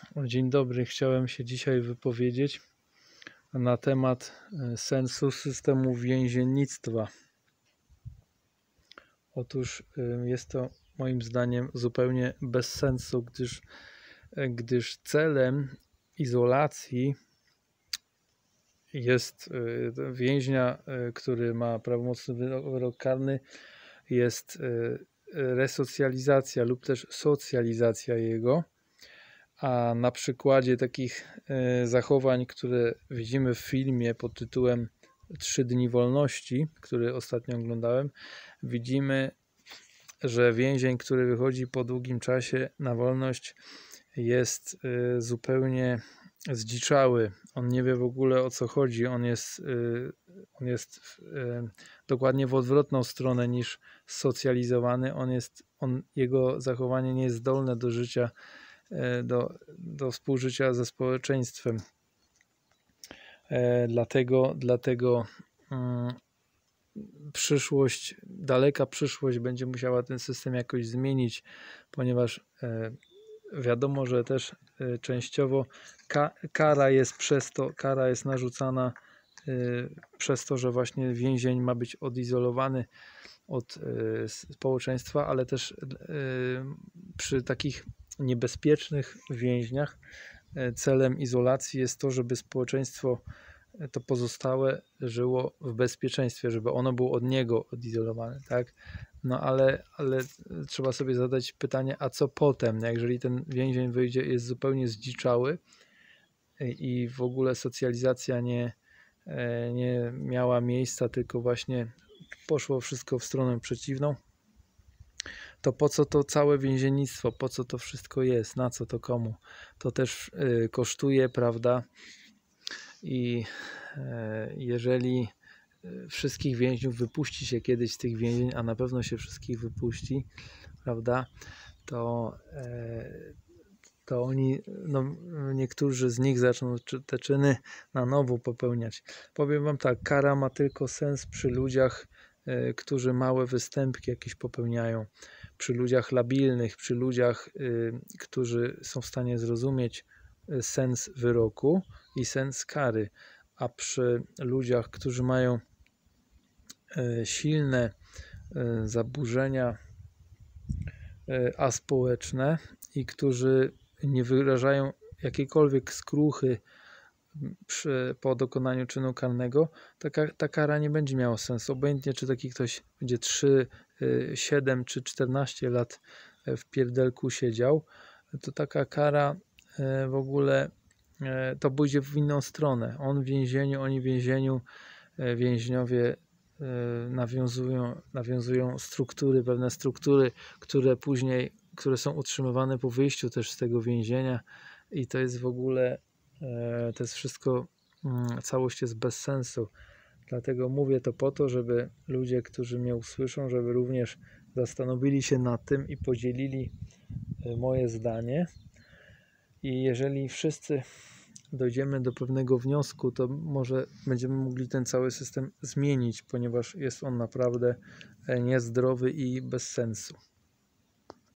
Dzień dobry, chciałem się dzisiaj wypowiedzieć na temat sensu systemu więziennictwa. Otóż jest to moim zdaniem zupełnie bez sensu, gdyż celem izolacji jest więźnia, który ma prawomocny wyrok karny, jest resocjalizacja lub też socjalizacja jego. A na przykładzie takich zachowań, które widzimy w filmie pod tytułem 3 dni wolności, który ostatnio oglądałem, widzimy, że więzień, który wychodzi po długim czasie na wolność, jest zupełnie zdziczały. On nie wie w ogóle, o co chodzi. On jest dokładnie w odwrotną stronę niż socjalizowany. Jego zachowanie nie jest zdolne do życia, do współżycia ze społeczeństwem. Dlatego daleka przyszłość będzie musiała ten system jakoś zmienić, ponieważ wiadomo, że też częściowo kara jest narzucana przez to, że właśnie więzień ma być odizolowany od społeczeństwa, ale też przy takich niebezpiecznych więźniach celem izolacji jest to, żeby społeczeństwo to pozostałe żyło w bezpieczeństwie, żeby ono było od niego odizolowane, tak? No ale trzeba sobie zadać pytanie, a co potem, jeżeli ten więzień wyjdzie, jest zupełnie zdziczały i w ogóle socjalizacja nie miała miejsca, tylko właśnie poszło wszystko w stronę przeciwną, to po co to całe więziennictwo, po co to wszystko jest, na co to komu? To też kosztuje, prawda? I jeżeli wszystkich więźniów wypuści się kiedyś z tych więzień, a na pewno się wszystkich wypuści, prawda? To oni, niektórzy z nich zaczną te czyny na nowo popełniać. Powiem wam tak, kara ma tylko sens przy ludziach, którzy małe występki jakieś popełniają, przy ludziach labilnych, przy ludziach, którzy są w stanie zrozumieć sens wyroku i sens kary, a przy ludziach, którzy mają silne zaburzenia aspołeczne i którzy nie wyrażają jakiejkolwiek skruchy po dokonaniu czynu karnego, ta kara nie będzie miała sensu. Obojętnie, czy taki ktoś będzie 3, 7 czy 14 lat w pierdelku siedział, to taka kara w ogóle to pójdzie w inną stronę. On w więzieniu, oni w więzieniu, więźniowie nawiązują pewne struktury, które są utrzymywane po wyjściu też z tego więzienia i to jest w ogóle, to jest wszystko, całość jest bez sensu. Dlatego mówię to po to, żeby ludzie, którzy mnie usłyszą, żeby również zastanowili się nad tym i podzielili moje zdanie. I jeżeli wszyscy dojdziemy do pewnego wniosku, to może będziemy mogli ten cały system zmienić, ponieważ jest on naprawdę niezdrowy i bez sensu.